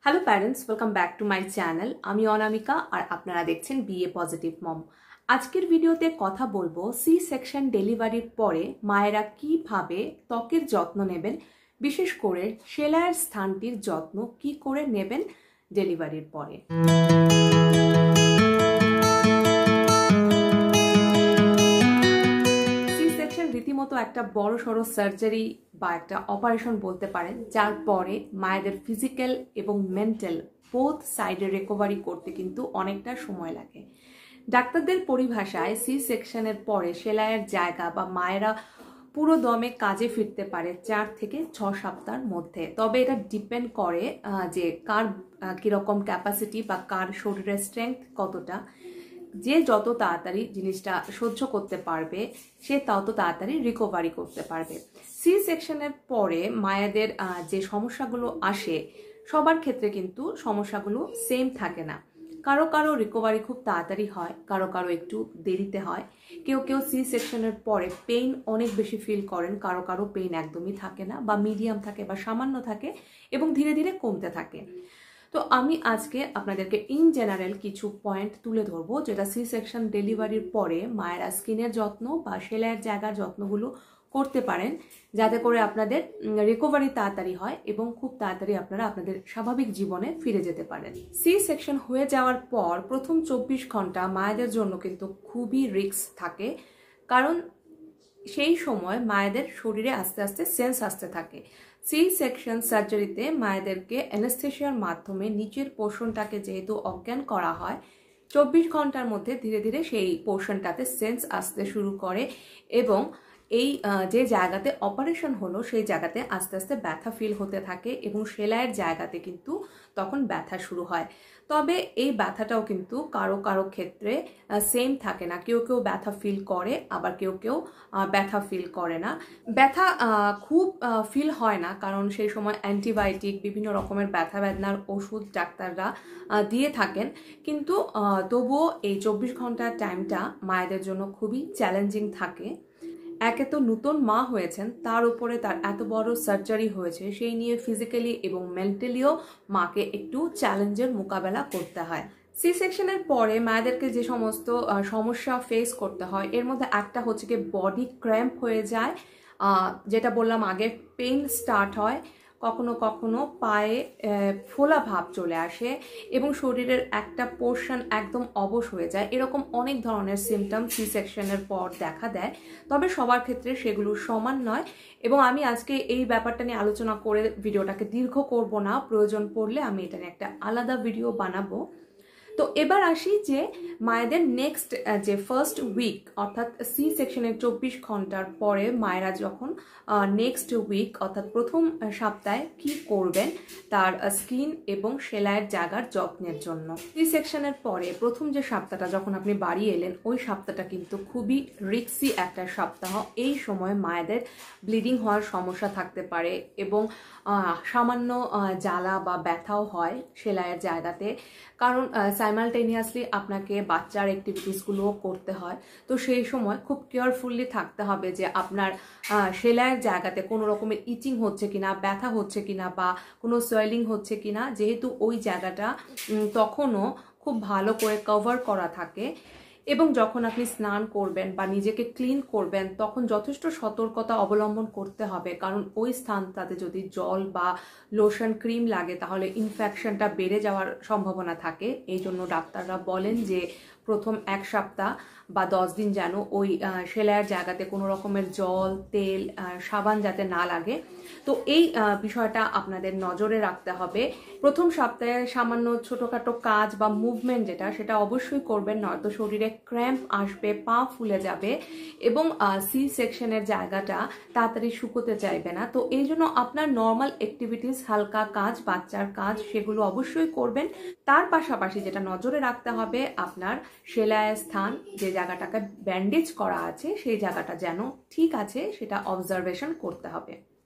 Hello parents, welcome back to my channel. আমি অনামিকা আর আপনারা দেখছেন বিএ পজিটিভ মম। আজকের ভিডিওতে কথা বলবো সি সেকশন ডেলিভারির পরে মায়েরা কিভাবে ত্বকের যত্ন নেবেন, বিশেষ করে সেলাইয়ের স্থানটির যত্ন কি করে নেবেন ডেলিভারির পরে। সি সেকশন রীতিমতো একটা বড় সড়ো সার্জারি বা একটা অপারেশন বলতে পারেন, যার পরে মায়েদের ফিজিক্যাল এবং মেন্টাল বোথ সাইডে রিকভারি করতে কিন্তু অনেকটা সময় লাগে। ডাক্তারদের পরিভাষায় সি সেকশনের পরে সেলাইয়ের জায়গা বা মায়েরা পুরো দমে কাজে ফিরতে পারে 4 থেকে 6 সপ্তাহের মধ্যে। তবে এটা ডিপেন্ড করে যে কার কিরকম ক্যাপাসিটি বা কার শরীরের স্ট্রেংথ কতটা। যে যত তাড়াতাড়ি জিনিসটা সহ্য করতে পারবে সে তত তাড়াতাড়ি রিকভারি করতে পারবে। সি সেকশনের পরে মায়েদের যে সমস্যাগুলো আসে সবার ক্ষেত্রে কিন্তু সমস্যাগুলো সেম থাকে না। কারো কারো রিকভারি খুব তাড়াতাড়ি হয়, কারো কারো একটু দেরিতে হয়। কেউ কেউ সি সেকশনের পরে পেইন অনেক বেশি ফিল করেন, কারো কারো পেইন একদমই থাকে না বা মিডিয়াম থাকে বা সামান্য থাকে এবং ধীরে ধীরে কমতে থাকে। তো আমি আজকে আপনাদেরকে ইন জেনারেল কিছু পয়েন্ট তুলে ধরবো যেটা সি সেকশন ডেলিভারির পরে মায়েরা স্কিনের যত্ন বা সেলাইয়ের জায়গার যত্নগুলো করতে পারেন, যাতে করে আপনাদের রিকভারি তাড়াতাড়ি হয় এবং খুব তাড়াতাড়ি আপনারা আপনাদের স্বাভাবিক জীবনে ফিরে যেতে পারেন। সি সেকশন হয়ে যাওয়ার পর প্রথম 24 ঘন্টা মায়েদের জন্য কিন্তু খুবই রিস্ক থাকে, কারণ সেই সময় মায়েদের শরীরে আস্তে আস্তে সেন্স আসতে থাকে। সি সেকশন সার্জারিতে মায়েদেরকে অ্যানেস্থেশিয়ার মাধ্যমে নিচের পোর্শনটাকে যেহেতু অজ্ঞান করা হয়, 24 ঘন্টার মধ্যে ধীরে ধীরে সেই পোর্শনটাতে সেন্স আসতে শুরু করে এবং এই যে জায়গাতে অপারেশন হলো সেই জায়গাতে আস্তে আস্তে ব্যথা ফিল হতে থাকে এবং সেলাইয়ের জায়গাতে কিন্তু তখন ব্যথা শুরু হয়। তবে এই ব্যথাটাও কিন্তু কারো কারো ক্ষেত্রে সেম থাকে না। কেউ কেউ ব্যথা ফিল করে, আবার কেউ কেউ ব্যথা ফিল করে না। ব্যথা খুব ফিল হয় না, কারণ সেই সময় অ্যান্টিবায়োটিক বিভিন্ন রকমের ব্যথা বেদনার ওষুধ ডাক্তাররা দিয়ে থাকেন। কিন্তু তবুও এই 24 ঘন্টার টাইমটা মায়েদের জন্য খুবই চ্যালেঞ্জিং থাকে। একে তো নতুন মা হয়েছেন, তার উপরে তার এত বড় সার্জারি হয়েছে, সেই নিয়ে ফিজিক্যালি এবং মেন্টালিও মাকে একটু চ্যালেঞ্জের মোকাবেলা করতে হয়। সি সেকশনের পরে মায়েদেরকে যে সমস্ত সমস্যা ফেস করতে হয় এর মধ্যে একটা হচ্ছে কি বডি ক্র্যাম্প হয়ে যায়, যেটা বললাম আগে, পেইন স্টার্ট হয়, কখনো কখনো পায়ে ফোলা ভাব চলে আসে এবং শরীরের একটা পোর্শন একদম অবশ হয়ে যায়। এরকম অনেক ধরনের সিমটম সি সেকশনের পর দেখা দেয়, তবে সবার ক্ষেত্রে সেগুলো সমান নয় এবং আমি আজকে এই ব্যাপারটা নিয়ে আলোচনা করে ভিডিওটাকে দীর্ঘ করব না। প্রয়োজন পড়লে আমি এটা নিয়ে একটা আলাদা ভিডিও বানাবো। তো এবার আসি যে মায়েদের নেক্সট যে ফার্স্ট উইক অর্থাৎ সি সেকশনের 24 ঘন্টার পরে মায়েরা যখন নেক্সট উইক অর্থাৎ প্রথম সপ্তাহে কি করবেন তার স্কিন এবং সেলাইয়ের জায়গার যত্নের জন্য। সি সেকশনের পরে প্রথম যে সপ্তাহটা যখন আপনি বাড়ি এলেন, ওই সপ্তাহটা কিন্তু খুবই রিস্কি একটা সপ্তাহ। এই সময় মায়েদের ব্লিডিং হওয়ার সমস্যা থাকতে পারে এবং সামান্য জ্বালা বা ব্যথাও হয় সেলাইয়ের জায়গাতে, কারণ সাইমালটেনিয়াসলি আপনাকে বাচ্চার অ্যাক্টিভিটিসগুলোও করতে হয়। তো সেই সময় খুব কেয়ারফুলি থাকতে হবে যে আপনার সেলাইয়ের জায়গাতে কোনো রকমের ইচিং হচ্ছে কিনা, ব্যথা হচ্ছে কিনা বা কোনো সোয়েলিং হচ্ছে কিনা, যেহেতু ওই জায়গাটা তখনও খুব ভালো করে কভার করা থাকে। এবং যখন আপনি স্নান করবেন বা নিজেকে ক্লিন করবেন তখন যথেষ্ট সতর্কতা অবলম্বন করতে হবে, কারণ ওই স্থানটাতে যদি জল বা লোশন ক্রিম লাগে তাহলে ইনফেকশনটা বেড়ে যাওয়ার সম্ভাবনা থাকে। এই জন্য ডাক্তাররা বলেন যে প্রথম 1 সপ্তাহ বা 10 দিন যেন ওই সেলাইয়ের জায়গাতে কোনো রকমের জল, তেল, সাবান যাতে না লাগে। তো এই বিষয়টা আপনাদের নজরে রাখতে হবে। প্রথম সপ্তাহে সামান্য ছোটোখাটো কাজ বা মুভমেন্ট যেটা সেটা অবশ্যই করবেন, নয়তো শরীরে ক্র্যাম্প আসবে, পা ফুলে যাবে এবং সি সেকশনের জায়গাটা তাড়াতাড়ি শুকোতে চাইবে না। তো এই জন্য আপনার নর্মাল অ্যাক্টিভিটিস, হালকা কাজ, বাচ্চার কাজ, সেগুলো অবশ্যই করবেন। তার পাশাপাশি যেটা নজরে রাখতে হবে, আপনার সেলাইয়ের স্থান যে জায়গাটাকে ব্যান্ডেজ করা আছে সেই জায়গাটা যেন ঠিক আছে সেটা অবজারভেশন করতে হবে।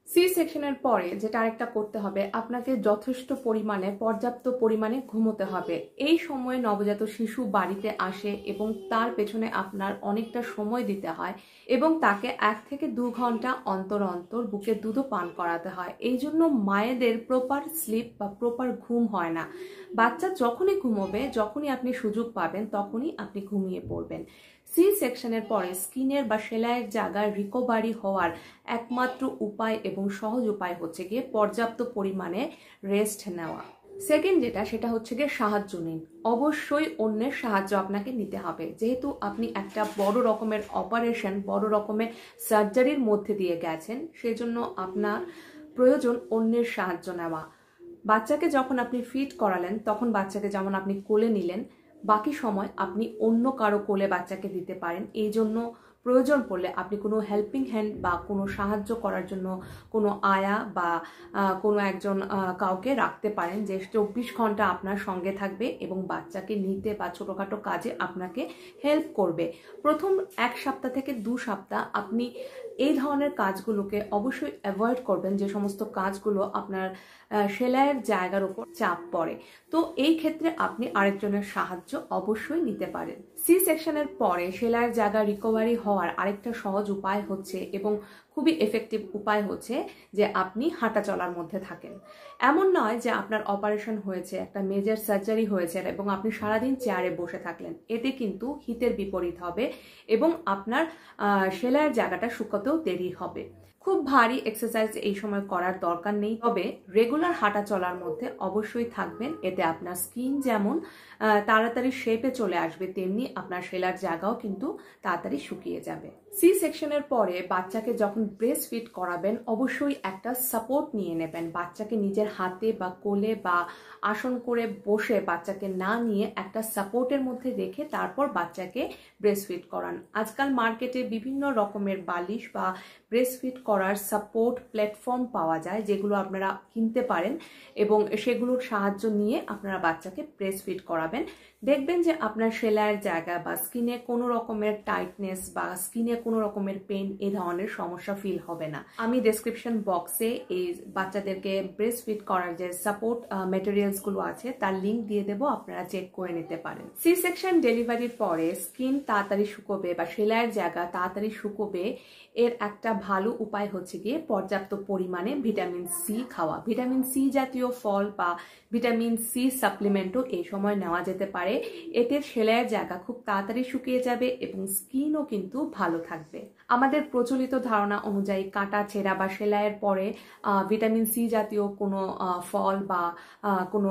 সি সেকশনের পরে যেটা আরেকটা করতে হবে, আপনাকে যথেষ্ট পরিমাণে পর্যাপ্ত পরিমাণে ঘুমোতে হবে। এই সময়ে নবজাত শিশু বাড়িতে আসে এবং তার পেছনে আপনার অনেকটা সময় দিতে হয় এবং তাকে 1 থেকে 2 ঘন্টা অন্তর অন্তর বুকের দুধও পান করাতে হয়। এই জন্য মায়েদের প্রপার স্লিপ বা প্রপার ঘুম হয় না। বাচ্চা যখনই ঘুমোবে, যখনই আপনি সুযোগ পাবেন তখনই আপনি ঘুমিয়ে পড়বেন। সি সেকশনের পরে স্কিনের বা সেলাইয়ের জায়গায় রিকভারি হওয়ার একমাত্র উপায় এবং সহজ উপায় হচ্ছে গিয়ে পর্যাপ্ত পরিমাণে রেস্ট নেওয়া। সেকেন্ড যেটা, সেটা হচ্ছে গিয়ে সাহায্য নিন। অবশ্যই অন্যের সাহায্য আপনাকে নিতে হবে, যেহেতু আপনি একটা বড় রকমের অপারেশন, বড় রকমের সার্জারির মধ্যে দিয়ে গেছেন, সেজন্য আপনার প্রয়োজন অন্যের সাহায্য নেওয়া। বাচ্চাকে যখন আপনি ফিড করালেন তখন বাচ্চাকে যেমন আপনি কোলে নিলেন, বাকি সময় আপনি অন্য কারো কোলে বাচ্চাকে দিতে পারেন। এই জন্য প্রয়োজন পড়লে আপনি কোনো হেল্পিং হ্যান্ড বা কোনো সাহায্য করার জন্য কোনো আয়া বা কোনো একজন কাউকে রাখতে পারেন, যে 24 ঘন্টা আপনার সঙ্গে থাকবে এবং বাচ্চাকে নিতে বা ছোটোখাটো কাজে আপনাকে হেল্প করবে। প্রথম 1 সপ্তাহ থেকে 2 সপ্তাহ আপনি এই ধরনের কাজগুলোকে অবশ্যই অ্যাভয়েড করবেন, যে সমস্ত কাজগুলো আপনার সেলাইয়ের জায়গার উপর চাপ পড়ে। তো এই ক্ষেত্রে আপনি আরেকজনের সাহায্য অবশ্যই নিতে পারেন। সি সেকশনের পরে সেলাইয়ের জায়গা রিকভারি হওয়ার আরেকটা সহজ উপায় হচ্ছে এবং খুবই এফেক্টিভ উপায় হচ্ছে যে আপনি হাঁটা চলার মধ্যে থাকেন। এমন নয় যে আপনার অপারেশন হয়েছে, একটা মেজর সার্জারি হয়েছে এবং আপনি সারাদিন চেয়ারে বসে থাকলেন। এতে কিন্তু হিতের বিপরীত হবে এবং আপনার সেলাইয়ের জায়গাটা শুকাতেও দেরি হবে। খুব ভারী এক্সারসাইজ এই সময় করার দরকার নেই, তবে রেগুলার হাঁটা চলার মধ্যে অবশ্যই থাকবেন। এতে আপনার স্কিন যেমন তাড়াতাড়ি শেপে চলে আসবে, তেমনি আপনার সেলার জায়গাও কিন্তু তাড়াতাড়ি শুকিয়ে যাবে। সি সেকশনের পরে বাচ্চাকে যখন ব্রেস্ট ফিড করাবেন অবশ্যই একটা সাপোর্ট নিয়ে নেবেন। বাচ্চাকে নিজের হাতে বা কোলে বা আসন করে বসে বাচ্চাকে না নিয়ে একটা সাপোর্টের মধ্যে রেখে তারপর বাচ্চাকে ব্রেস্ট ফিড করান। আজকাল মার্কেটে বিভিন্ন রকমের বালিশ বা ব্রেস্ট ফিড করার সাপোর্ট প্ল্যাটফর্ম পাওয়া যায়, যেগুলো আপনারা কিনতে পারেন এবং সেগুলোর সাহায্য নিয়ে আপনারা বাচ্চাকে ব্রেস্ট ফিড করাবেন। দেখবেন যে আপনার সেলাইয়ের জায়গা বা স্কিনে কোনো রকমের টাইটনেস বা স্কিনে কোনো রকমের পেন, এই ধরনের সমস্যা ফিল হবে না। আমি ডেসক্রিপশন বক্সে এই বাচ্চাদেরকে ব্রেস্ট ফিড করার যে সাপোর্ট মেটেরিয়ালস গুলো আছে তার লিঙ্ক দিয়ে দেবো, আপনারা চেক করে নিতে পারেন। সি সেকশন ডেলিভারির পরে স্কিন তাড়াতাড়ি শুকোবে বা সেলাইয়ের জায়গা তাড়াতাড়ি শুকোবে, এর একটা ভালো উপায় হচ্ছে গিয়ে পর্যাপ্ত পরিমাণে ভিটামিন সি খাওয়া। ভিটামিন সি জাতীয় ফল বা ভিটামিন সি সাপ্লিমেন্টও এই সময় নেওয়া যেতে পারে। এতে সেলাইয়ের জায়গা খুব তাড়াতাড়ি শুকিয়ে যাবে এবং স্কিনও কিন্তু ভালো থাকবে। আমাদের প্রচলিত ধারণা অনুযায়ী কাটা ছেঁড়া বা সেলাইয়ের পরে ভিটামিন সি জাতীয় কোনো ফল বা কোনো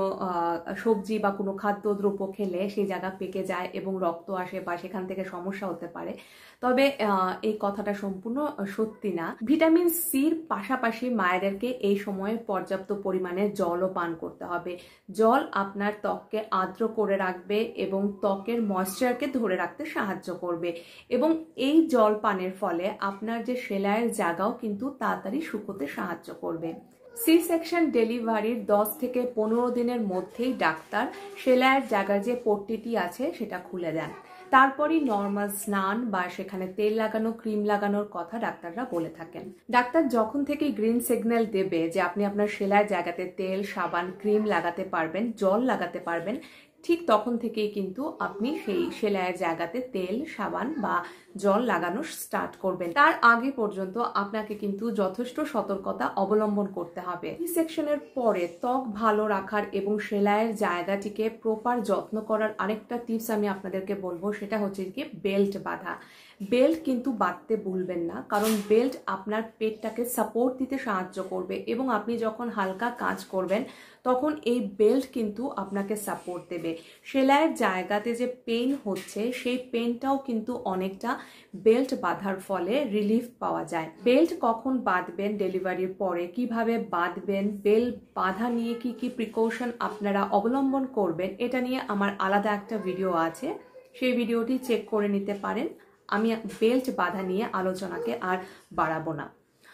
সবজি বা কোনো খাদ্যদ্রব্য খেলে সেই জায়গা পেকে যায় এবং রক্ত আসে বা সেখান থেকে সমস্যা হতে পারে। তবে এই কথাটা সম্পূর্ণ সত্যি না। ভিটামিন সির পাশাপাশি মায়েদেরকে এই সময়ে পর্যাপ্ত পরিমাণে জলও পান করতে হবে। জল আপনার ত্বককে আর্দ্র করে রাখবে এবং ত্বকের ময়েশ্চারকে ধরে রাখতে সাহায্য করবে এবং এই জল পানের ফলে আপনার যে সেলাইয়ের জায়গাও কিন্তু তাড়াতাড়ি শুকোতে সাহায্য করবে। সি সেকশন ডেলিভারির 10 থেকে 15 দিনের মধ্যেই ডাক্তার সেলাইয়ের জায়গার যে পট্টিটি আছে সেটা খুলে দেন। তারপরই নর্মাল স্নান বা সেখানে তেল লাগানো, ক্রিম লাগানোর কথা ডাক্তাররা বলে থাকেন। ডাক্তার যখন থেকেই গ্রিন সিগন্যাল দেবে যে আপনি আপনার সেলাইয়ের জায়গাতে তেল, সাবান, ক্রিম লাগাতে পারবেন, জল লাগাতে পারবেন, ঠিক তখন থেকেই কিন্তু আপনি সেই সেলাইয়ের জায়গাতে তেল, সাবান বা জল লাগানো স্টার্ট করবেন। তার আগে পর্যন্ত আপনাকে কিন্তু যথেষ্ট সতর্কতা অবলম্বন করতে হবে। এই সেকশনের পরে ত্বক ভালো রাখার এবং সেলাইয়ের জায়গাটিকে প্রপার যত্ন করার আরেকটা টিপস আমি আপনাদেরকে বলবো, সেটা হচ্ছে কি বেল্ট বাঁধা। বেল্ট কিন্তু বাঁধতে ভুলবেন না, কারণ বেল্ট আপনার পেটটাকে সাপোর্ট দিতে সাহায্য করবে এবং আপনি যখন হালকা কাজ করবেন তখন এই বেল্ট কিন্তু আপনাকে সাপোর্ট দেবে। সেলাইয়ের জায়গাতে যে পেইন হচ্ছে সেই পেইনটাও কিন্তু অনেকটা বেল্ট বাঁধার ফলে রিলিফ পাওয়া যায়। বেল্ট কখন বাঁধবেন ডেলিভারির পরে, কিভাবে বাঁধবেন, বেল্ট বাঁধা নিয়ে কি কি প্রিকশন আপনারা অবলম্বন করবেন, এটা নিয়ে আমার আলাদা একটা ভিডিও আছে, সেই ভিডিওটি চেক করে নিতে পারেন। আমি বেল্ট বাঁধা নিয়ে আলোচনাকে আর বাড়াবো না।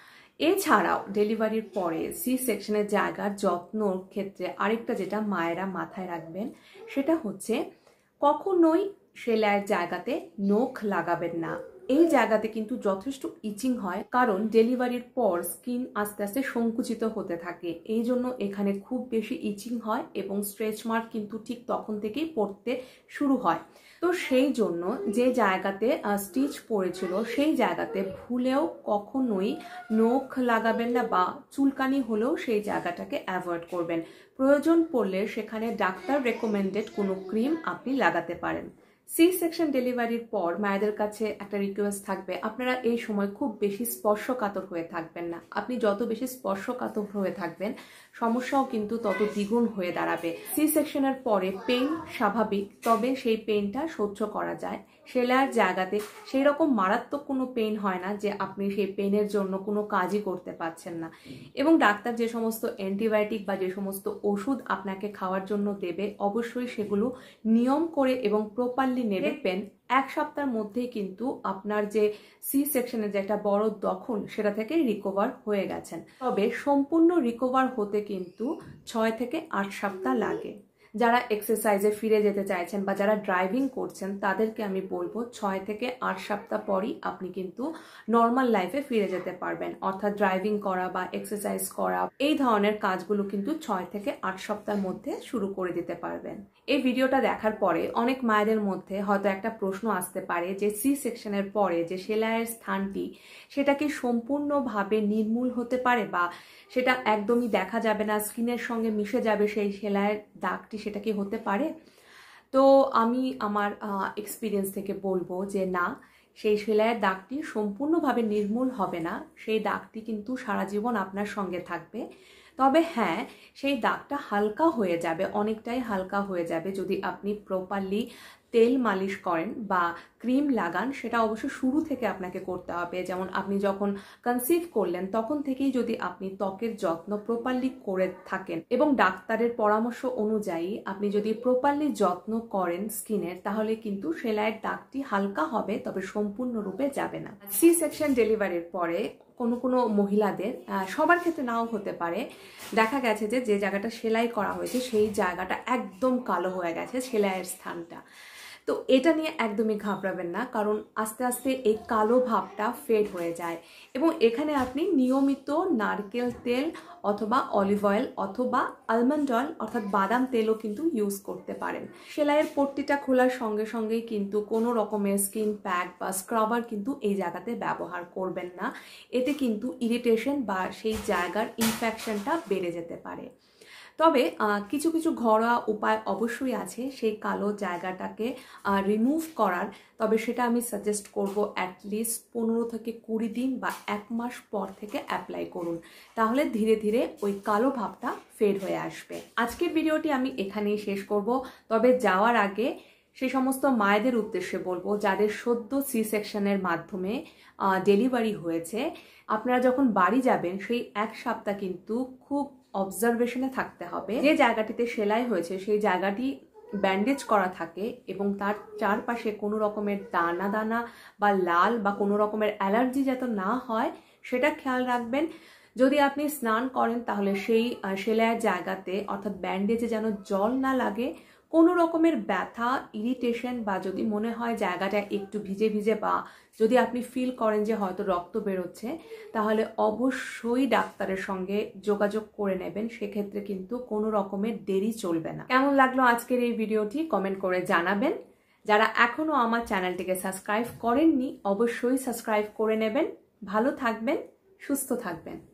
এছাড়াও ডেলিভারির পরে সি সেকশনের জায়গার যত্নর ক্ষেত্রে আরেকটা যেটা মায়েরা মাথায় রাখবেন সেটা হচ্ছে কখনোই সেলাইয়ের জায়গাতে নখ লাগাবেন না। এই জায়গাতে কিন্তু যথেষ্ট ইচিং হয়, কারণ ডেলিভারির পর স্কিন আস্তে আস্তে সংকুচিত হতে থাকে। এই জন্য এখানে খুব বেশি ইচিং হয় এবং স্ট্রেচ মার্ক কিন্তু ঠিক তখন থেকেই পড়তে শুরু হয়। তো সেই জন্য যে জায়গাতে স্টিচ পড়েছিল সেই জায়গাতে ভুলেও কখনোই নখ লাগাবেন না, বা চুলকানি হলেও সেই জায়গাটাকে অ্যাভয়েড করবেন। প্রয়োজন পড়লে সেখানে ডাক্তার রেকমেন্ডেড কোনো ক্রিম আপনি লাগাতে পারেন। সি সেকশন ডেলিভারির পর মায়েদের কাছে একটা রিকোয়েস্ট থাকবে, আপনারা এই সময় খুব বেশি স্পর্শকাতর হয়ে থাকবেন না। আপনি যত বেশি স্পর্শকাতর হয়ে থাকবেন সমস্যাও কিন্তু তত দ্বিগুণ হয়ে দাঁড়াবে। সি সেকশনের পরে পেইন স্বাভাবিক, তবে সেই পেইনটা সহ্য করা যায়। সেলাইয়ের জায়গাতে সেই রকম মারাত্মক কোনো পেইন হয় না যে আপনি সেই পেইনের জন্য কোনো কাজই করতে পারছেন না। এবং ডাক্তার যে সমস্ত অ্যান্টিবায়োটিক বা যে সমস্ত ওষুধ আপনাকে খাওয়ার জন্য দেবে অবশ্যই সেগুলো নিয়ম করে এবং প্রপারলি নেবেন। এক সপ্তাহের মধ্যেই কিন্তু আপনার যে সি সেকশনের যে একটা বড় দখল সেটা থেকে রিকভার হয়ে গেছেন। তবে সম্পূর্ণ রিকভার হতে কিন্তু 6 থেকে 8 সপ্তাহ লাগে। যারা এক্সারসাইজে ফিরে যেতে চাইছেন বা যারা ড্রাইভিং করছেন তাদেরকে আমি বলবো 6 থেকে 8 সপ্তাহ পরই আপনি কিন্তু নর্মাল লাইফে ফিরে যেতে পারবেন। অর্থাৎ ড্রাইভিং করা বা এক্সারসাইজ করা এই ধরনের কাজগুলো কিন্তু 6 থেকে 8 সপ্তাহের মধ্যে শুরু করে দিতে পারবেন। এই ভিডিওটা দেখার পরে অনেক মায়েদের মধ্যে হয়তো একটা প্রশ্ন আসতে পারে যে সি সেকশনের পরে যে সেলাইয়ের স্থানটি সেটা কি সম্পূর্ণভাবে নির্মূল হতে পারে, বা সেটা একদমই দেখা যাবে না, স্কিনের সঙ্গে মিশে যাবে সেই সেলাইয়ের দাগটি, সেটা কি হতে পারে? তো আমি আমার এক্সপিরিয়েন্স থেকে বলবো যে না, সেই সেলাইয়ের দাগটি সম্পূর্ণভাবে নির্মূল হবে না। সেই দাগটি কিন্তু সারা জীবন আপনার সঙ্গে থাকবে। তবে হ্যাঁ, সেই দাগটা হালকা হয়ে যাবে, অনেকটাই হালকা হয়ে যাবে যদি আপনি প্রপারলি তেল মালিশ করেন বা ক্রিম লাগান। সেটা অবশ্য শুরু থেকে আপনাকে করতে হবে। যেমন আপনি যখন কনসিভ করলেন তখন থেকেই যদি আপনি ত্বকের যত্ন প্রপারলি করে থাকেন এবং ডাক্তারের পরামর্শ অনুযায়ী আপনি যদি প্রপারলি যত্ন করেন স্কিনের, তাহলে কিন্তু সেলাইয়ের দাগটি হালকা হবে, তবে সম্পূর্ণরূপে যাবে না। সি সেকশন ডেলিভারির পরে কোনো কোনো মহিলাদের, সবার ক্ষেত্রে নাও হতে পারে, দেখা গেছে যে যে জায়গাটা সেলাই করা হয়েছে সেই জায়গাটা একদম কালো হয়ে গেছে, সেলাইয়ের স্থানটা। তো এটা নিয়ে একদমই ঘাবড়াবেন না, কারণ আস্তে আস্তে এই কালো ভাবটা ফেড হয়ে যায়। এবং এখানে আপনি নিয়মিত নারকেল তেল অথবা অলিভ অয়েল অথবা আলমন্ড অয়েল অর্থাৎ বাদাম তেলও কিন্তু ইউজ করতে পারেন। সেলাইয়ের পট্টিটা খোলার সঙ্গে সঙ্গেই কিন্তু কোনো রকমের স্কিন প্যাক বা স্ক্রাবার কিন্তু এই জায়গাতে ব্যবহার করবেন না। এতে কিন্তু ইরিটেশন বা সেই জায়গার ইনফেকশনটা বেড়ে যেতে পারে। তবে কিছু কিছু ঘরোয়া উপায় অবশ্যই আছে সেই কালো জায়গাটাকে রিমুভ করার। তবে সেটা আমি সাজেস্ট করব অ্যাটলিস্ট 15 থেকে 20 দিন বা 1 মাস পর থেকে অ্যাপ্লাই করুন, তাহলে ধীরে ধীরে ওই কালো ভাবটা ফেড হয়ে আসবে। আজকের ভিডিওটি আমি এখানেই শেষ করব। তবে যাওয়ার আগে সেই সমস্ত মায়েদের উদ্দেশ্যে বলবো যাদের সদ্য সি সেকশনের মাধ্যমে ডেলিভারি হয়েছে, আপনারা যখন বাড়ি যাবেন সেই 1 সপ্তাহ কিন্তু খুব অবজারভেশনে থাকতে হবে। যে জায়গাটিতে সেলাই হয়েছে সেই জায়গাটি ব্যান্ডেজ করা থাকে এবং তার চারপাশে কোনো রকমের দানা দানা বা লাল বা কোনো রকমের অ্যালার্জি যাতে না হয় সেটা খেয়াল রাখবেন। যদি আপনি স্নান করেন তাহলে সেই সেলাইয়ের জায়গাতে অর্থাৎ ব্যান্ডেজে যেন জল না লাগে। কোনো রকমের ব্যথা, ইরিটেশন বা যদি মনে হয় জায়গাটা একটু ভিজে ভিজে বা যদি আপনি ফিল করেন যে হয়তো রক্ত বেরোচ্ছে, তাহলে অবশ্যই ডাক্তারের সঙ্গে যোগাযোগ করে নেবেন। সেক্ষেত্রে কিন্তু কোনো রকমের দেরি চলবে না। কেমন লাগলো আজকের এই ভিডিওটি কমেন্ট করে জানাবেন। যারা এখনো আমার চ্যানেলটিকে সাবস্ক্রাইব করেননি অবশ্যই সাবস্ক্রাইব করে নেবেন। ভালো থাকবেন, সুস্থ থাকবেন।